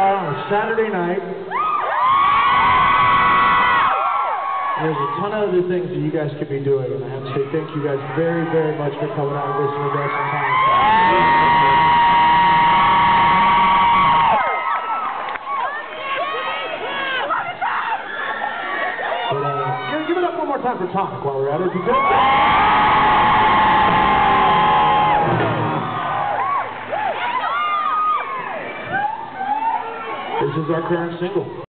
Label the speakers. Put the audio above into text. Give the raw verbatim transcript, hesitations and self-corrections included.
Speaker 1: out on a Saturday night. There's a ton of other things that you guys could be doing, and I have to say thank you guys very, very much for coming out and listening to us sometimes. But, uh, give, give it up one more time for Tonic while we're at it, if you could. This is our current single.